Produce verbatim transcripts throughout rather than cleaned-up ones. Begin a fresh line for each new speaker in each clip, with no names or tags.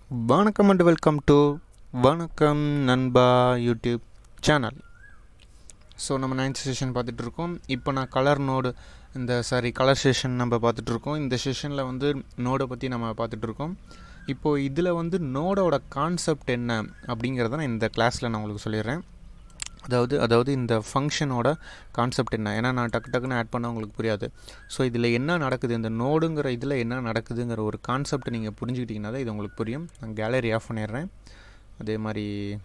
வணக்கம் and welcome to Vanakkam Nanba YouTube channel. So நம்ம ninth session பார்த்துட்ருக்கோம். இப்போ நான் கலர் நோடு இந்த சாரி கலர் செஷன் நம்ம பார்த்துட்ருக்கோம். இந்த செஷனில் வந்து நோடை பற்றி நம்ம பார்த்துட்ருக்கோம். இப்போது இதில் வந்து நோடோட கான்செப்ட் என்ன அப்படிங்கிறத நான் இந்த கிளாஸில் நான் உங்களுக்கு சொல்லிடுறேன். அதாவது அதாவது இந்த ஃபங்க்ஷனோட கான்செப்ட் என்ன, ஏன்னா நான் டக்கு டக்குன்னு ஆட் பண்ணால் உங்களுக்கு புரியாது. ஸோ இதில் என்ன நடக்குது, இந்த நோடுங்கிற இதில் என்ன நடக்குதுங்கிற ஒரு கான்செப்ட் நீங்கள் புரிஞ்சுக்கிட்டிங்கன்னா தான் இது உங்களுக்கு புரியும். நான் கேலரி ஆஃப் பண்ணிடுறேன். அதே மாதிரி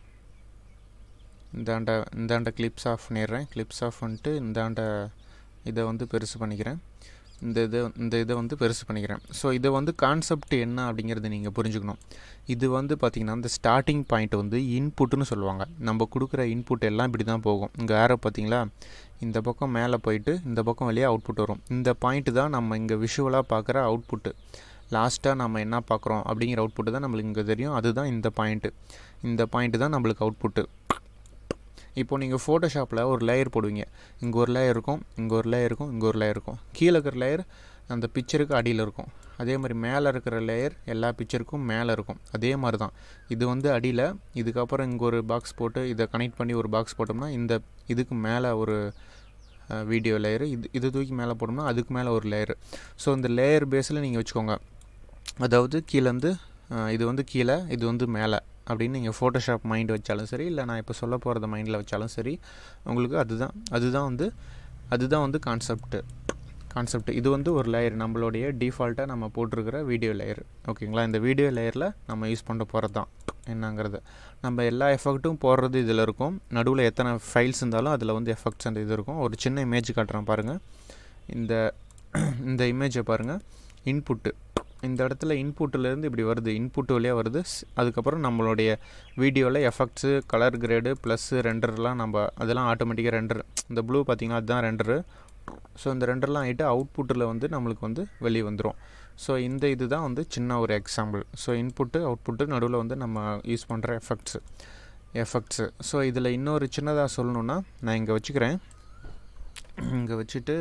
இந்தாண்ட இந்தாண்ட கிளிப்ஸ் ஆஃப் பண்ணிடுறேன். கிளிப்ஸ் ஆஃப் பண்ணிட்டு இந்தாண்ட இதை வந்து பெருசு பண்ணிக்கிறேன். இந்த இதை இந்த இதை வந்து பெருசு பண்ணிக்கிறேன். ஸோ இதை வந்து கான்செப்ட் என்ன அப்படிங்கிறத நீங்கள் புரிஞ்சுக்கணும். இது வந்து பார்த்திங்கன்னா இந்த ஸ்டார்டிங் பாயிண்ட் வந்து இன்புட்டுன்னு சொல்லுவாங்க. நம்ம கொடுக்குற இன்புட் எல்லாம் இப்படி தான் போகும். இங்கே ஆரோ பார்த்திங்களா, இந்த பக்கம் மேலே போயிட்டு இந்த பக்கம் வழியாக அவுட்புட் வரும். இந்த பாயிண்ட்டு தான் நம்ம இங்கே விஷுவலாக பார்க்குற அவுட்புட்டு. லாஸ்ட்டாக நம்ம என்ன பார்க்குறோம் அப்படிங்கிற அவுட்புட்டு தான் நம்மளுக்கு இங்கே தெரியும். அதுதான் இந்த பாயிண்ட்டு. இந்த பாயிண்ட்டு தான் நம்மளுக்கு அவுட்புட்டு. இப்போது நீங்கள் ஃபோட்டோஷாப்பில் ஒரு லேயர் போடுவீங்க. இங்கே ஒரு லேயர் இருக்கும், இங்கே ஒரு லேயர் இருக்கும், இங்கே ஒரு லேயர் இருக்கும். கீழே இருக்கிற லேயர் அந்த பிக்சருக்கு அடியில் இருக்கும். அதே மாதிரி மேலே இருக்கிற லேயர் எல்லா பிக்சருக்கும் மேலே இருக்கும். அதே மாதிரி தான் இது வந்து அடியில். இதுக்கப்புறம் இங்கே ஒரு பாக்ஸ் போட்டு இதை கனெக்ட் பண்ணி ஒரு பாக்ஸ் போட்டோம்னா இந்த இதுக்கு மேலே ஒரு வீடியோ லேயரு, இது இது தூக்கி மேலே போட்டோம்னா அதுக்கு மேலே ஒரு லேயரு. ஸோ இந்த லேயர் பேஸில் நீங்கள் வச்சுக்கோங்க. அதாவது கீழேருந்து இது வந்து கீழே, இது வந்து மேலே அப்படின்னு நீங்கள் ஃபோட்டோஷாப் மைண்ட் வச்சாலும் சரி, இல்லை நான் இப்போ சொல்ல போகிறத மைண்டில் வச்சாலும் சரி, உங்களுக்கு அதுதான் அதுதான் வந்து அதுதான் வந்து கான்செப்ட்டு கான்செப்ட் இது வந்து ஒரு லேயர், நம்மளுடைய டிஃபால்ட்டாக நம்ம போட்டிருக்கிற வீடியோ லேயர். ஓகேங்களா, இந்த வீடியோ லேயரில் நம்ம யூஸ் பண்ண போகிறது தான் என்னங்கிறது. நம்ம எல்லா எஃபெக்ட்டும் போடுறது இதில் இருக்கும். நடுவில் எத்தனை ஃபைல்ஸ் இருந்தாலும் அதில் வந்து எஃபெக்ட்ஸ் அந்த இது இருக்கும். ஒரு சின்ன இமேஜ் காட்டுறேன் பாருங்கள். இந்த இந்த இமேஜை பாருங்கள். இன்புட்டு இந்த இடத்துல இன்புட்டிலேருந்து இப்படி வருது, இன்புட் வழியாக வருது. அதுக்கப்புறம் நம்மளுடைய வீடியோவில் எஃபெக்ட்ஸு, கலர் கிரேடு ப்ளஸ்ஸு ரெண்டர்லாம் நம்ம அதெல்லாம் ஆட்டோமேட்டிக்காக ரெண்டர். இந்த ப்ளூ பார்த்திங்கன்னா அதுதான் ரெண்டரு. ஸோ இந்த ரெண்டர்லாம் ஆகிட்டு அவுட்புட்டில் வந்து நம்மளுக்கு வந்து வெளியே வந்துடும். ஸோ இந்த இது தான் வந்து சின்ன ஒரு எக்ஸாம்பிள். ஸோ இன்புட்டு அவுட்புட்டு நடுவில் வந்து நம்ம யூஸ் பண்ணுற எஃபெக்ட்ஸு எஃபெக்ட்ஸு ஸோ இதில் இன்னொரு சின்னதாக சொல்லணுன்னா நான் இங்கே வச்சுக்கிறேன். இங்கே வச்சுட்டு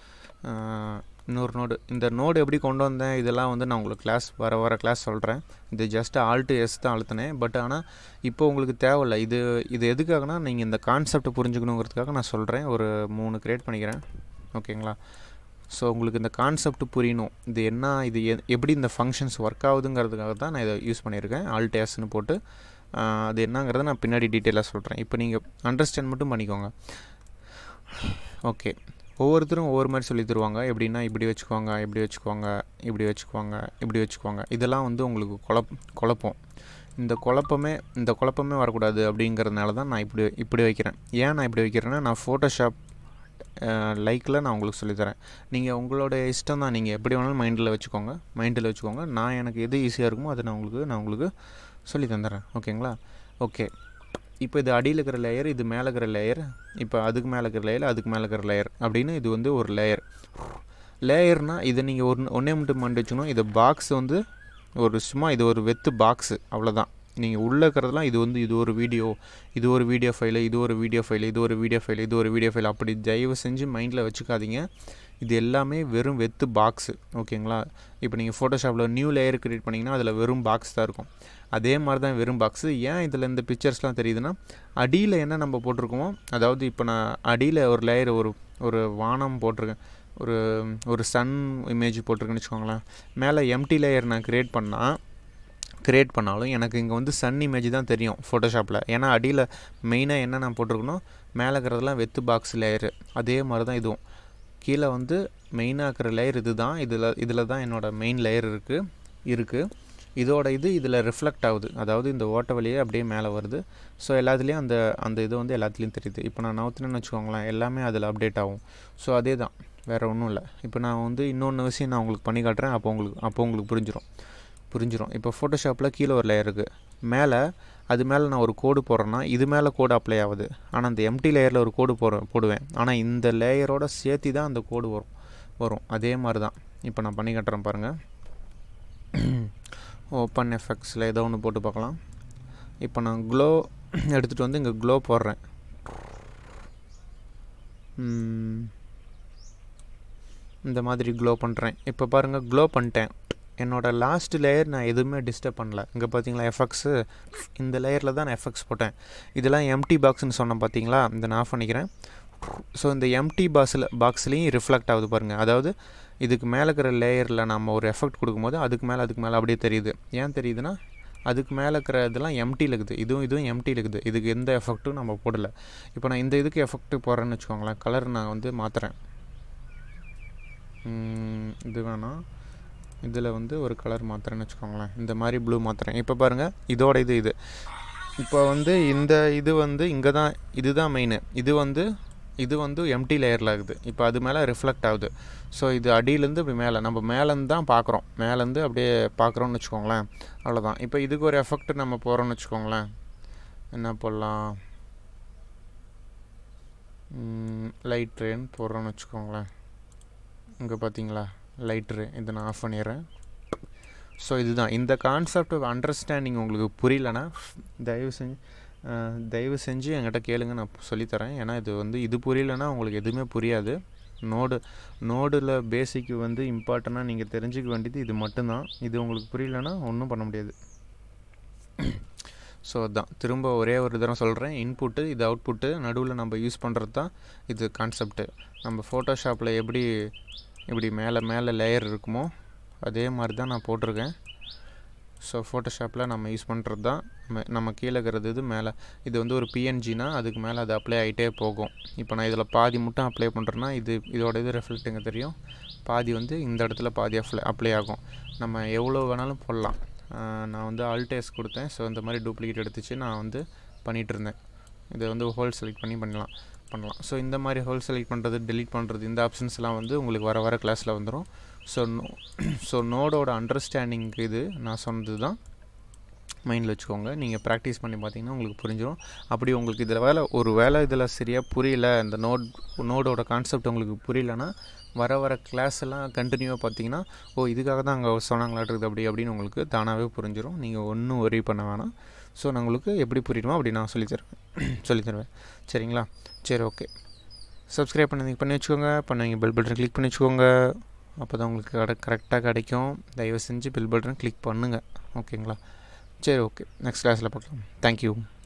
இன்னொரு நோடு, இந்த நோடு எப்படி கொண்டு வந்தேன் இதெல்லாம் வந்து நான் உங்களுக்கு கிளாஸ் வர வர கிளாஸ் சொல்கிறேன். இது ஜஸ்ட்டு ஆல்ட்டு எஸ் தான் அழுத்தினேன். பட் ஆனால் இப்போ உங்களுக்கு தேவையில்லை. இது இது எதுக்காகனா நீங்கள் இந்த கான்செப்டை புரிஞ்சுக்கணுங்கிறதுக்காக நான் சொல்கிறேன். ஒரு மூணு க்ரியேட் பண்ணிக்கிறேன். ஓகேங்களா, ஸோ உங்களுக்கு இந்த கான்செப்ட் புரியணும். இது என்ன, இது எப்படி இந்த ஃபங்க்ஷன்ஸ் ஒர்க் ஆகுதுங்கிறதுக்காக தான் நான் இதை யூஸ் பண்ணியிருக்கேன். ஆல்ட் எஸ்ன்னு போட்டு அது என்னங்கிறத நான் பின்னாடி டீட்டெயிலாக சொல்கிறேன். இப்போ நீங்கள் அண்டர்ஸ்டாண்ட் மட்டும் பண்ணிக்கோங்க. ஓகே, ஒவ்வொருத்தரும் ஒவ்வொரு மாதிரி சொல்லி தருவாங்க. எப்படின்னா இப்படி வச்சுக்குவாங்க, இப்படி வச்சுக்குவாங்க, இப்படி வச்சுக்குவாங்க, இப்படி வச்சுக்குவாங்க. இதெல்லாம் வந்து உங்களுக்கு குழப் குழப்பம் இந்த குழப்பமே இந்த குழப்பமே வரக்கூடாது அப்படிங்கிறதுனால தான் நான் இப்படி இப்படி வைக்கிறேன். ஏன் நான் இப்படி வைக்கிறேன்னா, நான் ஃபோட்டோஷாப் லைக்கில் நான் உங்களுக்கு சொல்லித்தரேன். நீங்கள் உங்களோட இஷ்டம் தான், நீங்கள் எப்படி வேணாலும் மைண்டில் வச்சுக்கோங்க மைண்டில் வச்சுக்கோங்க நான் எனக்கு எது ஈஸியாக இருக்குமோ அதை நான் உங்களுக்கு நான் உங்களுக்கு சொல்லி தந்துடுறேன். ஓகேங்களா, ஓகே. இப்போ இது அடியில் இருக்கிற லேயர், இது மேலே இருக்கிற லேயர், இப்போ அதுக்கு மேலே இருக்கிற லேயர், அதுக்கு மேலே இருக்கிற லேயர் அப்படின்னு இது வந்து ஒரு லேயர். லேயர்னால் இதை நீங்கள் ஒரு ஒன்றே மட்டும் மண்டி வச்சுக்கணும். இது பாக்ஸ் வந்து ஒரு சும்மா இது ஒரு வெத்து பாக்ஸு, அவ்வளோதான். நீங்கள் உள்ளே இருக்கிறதெல்லாம் இது வந்து இது ஒரு வீடியோ, இது ஒரு வீடியோ ஃபைலு, இது ஒரு வீடியோ ஃபைலு, இது ஒரு வீடியோ ஃபைலு, இது ஒரு வீடியோ ஃபைல், அப்படி தயவு செஞ்சு மைண்டில் வச்சுக்காதீங்க. இது எல்லாமே வெறும் வெத்து பாக்ஸு. ஓகேங்களா, இப்போ நீங்கள் ஃபோட்டோஷாப்பில் நியூ லேயர் க்ரியேட் பண்ணிங்கன்னா அதில் வெறும் பாக்ஸ் தான் இருக்கும். அதே மாதிரி தான் வெறும் பாக்ஸு. ஏன் இதில் இந்த பிக்சர்ஸ்லாம் தெரியுதுன்னா, அடியில் என்ன நம்ம போட்டிருக்கோமோ, அதாவது இப்போ நான் அடியில் ஒரு லேயர் ஒரு ஒரு வானம் போட்டிருக்கேன், ஒரு ஒரு சன் இமேஜ் போட்டிருக்கேன்னு வச்சுக்கோங்களேன். மேலே எம்டி லேயர் நான் க்ரியேட் பண்ணால் க்ரியேட் பண்ணாலும் எனக்கு இங்கே வந்து சன் இமேஜ் தான் தெரியும் ஃபோட்டோஷாப்பில். ஏன்னா அடியில் மெயினாக என்ன நான் போட்டிருக்கணும், மேலே இருக்கிறதெல்லாம் வெத்து பாக்ஸ் லேயரு. அதே மாதிரி தான் இதுவும். கீழே வந்து மெயினாக இருக்கிற லேயர் இது தான். இதில் இதில் தான் என்னோடய மெயின் லேயர் இருக்குது இருக்குது இதோட இது இதில் ரிஃப்ளெக்ட் ஆகுது. அதாவது இந்த ஓட்ட வழியே அப்படியே மேலே வருது. ஸோ எல்லாத்துலேயும் அந்த அந்த இது வந்து எல்லாத்துலேயும் தெரியுது. இப்போ நான் நவுத்துனேன்னு வச்சுக்கோங்களேன், எல்லாமே அதில் அப்டேட் ஆகும். ஸோ அதே தான், வேறு ஒன்றும் இல்லை. இப்போ நான் வந்து இன்னொன்று விஷயம் நான் உங்களுக்கு பண்ணி காட்டுறேன். அப்போ உங்களுக்கு அப்போ உங்களுக்கு புரிஞ்சிடும் புரிஞ்சிடும் இப்போ ஃபோட்டோஷாப்பில் கீழே ஒரு லேயர் இருக்குது, மேலே அது மேலே நான் ஒரு கோடு போடுறேன்னா இது மேலே கோடு அப்ளை ஆகுது. ஆனால் அந்த எம்டி லேயரில் ஒரு கோடு போடுறேன் போடுவேன் ஆனால் இந்த லேயரோட சேர்த்து தான் அந்த கோடு வரும் வரும் அதே மாதிரி தான். இப்போ நான் பண்ணி காட்டுறேன் பாருங்கள். ஓப்பன் எஃபெக்ட்ஸில் ஏதோ ஒன்று போட்டு பார்க்கலாம். இப்போ நான் க்ளோ எடுத்துகிட்டு வந்து இங்கே க்ளோ போடுறேன். இந்த மாதிரி க்ளோ பண்ணுறேன். இப்போ பாருங்கள், க்ளோ பண்ணிட்டேன். என்னோடய லாஸ்ட் லேயர் நான் எதுவுமே டிஸ்டர்ப் பண்ணல. இங்கே பார்த்தீங்களா எஃபெக்ட்ஸு, இந்த லேயரில் தான் நான் எஃபெக்ட்ஸ் போட்டேன். இதெல்லாம் எம்டி பாக்ஸ்னு சொன்னேன் பார்த்தீங்களா, இந்த நான் ஆஃப் பண்ணிக்கிறேன். ஸோ இந்த எம்டி பாக்ஸில் பாக்ஸ்லேயும் ரிஃப்ளெக்ட் ஆகுது பாருங்கள். அதாவது இதுக்கு மேலே இருக்கிற லேயரில் நம்ம ஒரு எஃபெக்ட் கொடுக்கும்போது அதுக்கு மேலே அதுக்கு மேலே அப்படியே தெரியுது. ஏன் தெரியுதுன்னா அதுக்கு மேலே இருக்கிற இதெல்லாம் எம்டியில் இருக்குது, இதுவும் இதுவும் எம்டியில் இருக்குது. இதுக்கு எந்த எஃபெக்ட்டும் நம்ம போடலை. இப்போ நான் இந்த இதுக்கு எஃபெக்ட் போடுறேன்னு வச்சுக்கோங்களேன். கலர் நான் வந்து மாற்றுறேன். இது வேணாம், இதில் வந்து ஒரு கலர் மாற்றுறேன்னு வச்சுக்கோங்களேன். இந்த மாதிரி ப்ளூ மாற்றுறேன். இப்போ பாருங்கள் இதோட இது இது இப்போ வந்து இந்த இது வந்து இங்கே தான், இது தான் மெயின். இது வந்து இது வந்து எம்டி லேயரில் இருக்குது. இப்போ அது மேலே ரிஃப்ளெக்ட் ஆகுது. ஸோ இது அடியிலேருந்து இப்படி மேலே நம்ம மேலேருந்து தான் பார்க்குறோம், மேலேருந்து அப்படியே பார்க்குறோன்னு வச்சுக்கோங்களேன். அவ்வளோதான். இப்போ இதுக்கு ஒரு எஃபெக்ட் நம்ம போகிறோன்னு வச்சுக்கோங்களேன். என்ன போடலாம், லைட் ட்ரெயின் போடுறோன்னு வச்சுக்கோங்களேன். இங்கே பார்த்தீங்களா லைட் ரே, இதை நான் ஆஃப் பண்ணிடுறேன். ஸோ இதுதான் இந்த கான்செப்ட் அண்டர்ஸ்டாண்டிங் உங்களுக்கு புரியலன்னா தயவு செஞ்சு தயவு செஞ்சு என்கிட்ட கேளுங்க, நான் சொல்லித்தரேன். ஏன்னா இது வந்து இது புரியலன்னா உங்களுக்கு எதுவுமே புரியாது. நோடு நோடில் பேசிக்கு வந்து இம்பார்ட்டண்ட்டாக நீங்கள் தெரிஞ்சுக்க வேண்டியது இது மட்டும்தான். இது உங்களுக்கு புரியலன்னா ஒன்றும் பண்ண முடியாது. ஸோ அதுதான் திரும்ப ஒரே ஒரு தடவை சொல்கிறேன். இன்புட்டு இது அவுட்புட்டு, நடுவில் நம்ம யூஸ் பண்ணுறது தான் இது கான்செப்ட்டு. நம்ம ஃபோட்டோஷாப்பில் எப்படி இப்படி மேலே மேலே லேயர் இருக்குமோ அதே மாதிரி தான் நான் போட்டிருக்கேன். ஸோ ஃபோட்டோஷாப்பில் நம்ம யூஸ் பண்ணுறது தான் நம்ம கீழே இருக்கிறது. இது மேலே இது வந்து ஒரு பிஎன்ஜினா அதுக்கு மேலே அது அப்ளை ஆகிட்டே போகும். இப்போ நான் இதில் பாதி மட்டும் அப்ளை பண்ணுறேன்னா இது இதோட இது ரெஃப்ளெக்ட்டுங்க தெரியும், பாதி வந்து இந்த இடத்துல பாதி அப்ளை அப்ளை ஆகும். நம்ம எவ்வளோ வேணாலும் போடலாம். நான் வந்து ஆல்டேஸ் கொடுத்தேன். ஸோ இந்த மாதிரி டூப்ளிகேட் எடுத்துச்சு நான் வந்து பண்ணிகிட்டு இருந்தேன். இதை வந்து ஹோல் செலக்ட் பண்ணி பண்ணலாம் பண்ணலாம் ஸோ இந்த மாதிரி ஹோல் செலக்ட் பண்ணுறது, டெலீட் பண்ணுறது, இந்த ஆப்ஷன்ஸ்லாம் வந்து உங்களுக்கு வர வர கிளாஸில் வந்துடும். ஸோ நோ ஸோ நோடோட அண்டர்ஸ்டாண்டிங்க்கு இது நான் சொன்னது தான் மைண்டில் வச்சுக்கோங்க. நீங்கள் ப்ராக்டிஸ் பண்ணி பார்த்தீங்கன்னா உங்களுக்கு புரிஞ்சிடும். அப்படி உங்களுக்கு இதில் வேலை ஒரு வேலை இதில் சரியாக புரியல, இந்த நோட் நோடோட கான்செப்ட் உங்களுக்கு புரியலன்னா வர வர கிளாஸ் எல்லாம் கண்டினியூவாக பார்த்தீங்கன்னா ஓ இதுக்காக தான் அங்கே சொன்னாங்களாட்டுருக்குது அப்படி அப்படின்னு உங்களுக்கு தானாகவே புரிஞ்சிடும். நீங்கள் ஒன்றும் ஒரி பண்ண வேணாம். ஸோ நான் உங்களுக்கு எப்படி புரியுமோ அப்படி நான் சொல்லித்தருவேன் சொல்லித்தருவேன் சரிங்களா? சரி, ஓகே. சப்ஸ்கிரைப் பண்ணி பண்ணி வச்சுக்கோங்க. பண்ணுவீங்க பெல் பட்டன் கிளிக் பண்ணி வச்சுக்கோங்க. அப்போ தான் உங்களுக்கு கடை கரெக்டாக கிடைக்கும். தயவு செஞ்சு பெல் பட்டன் கிளிக் பண்ணுங்கள், ஓகேங்களா? சரி, ஓகே. நெக்ஸ்ட் கிளாஸில் பார்க்கலாம். தேங்க்யூ.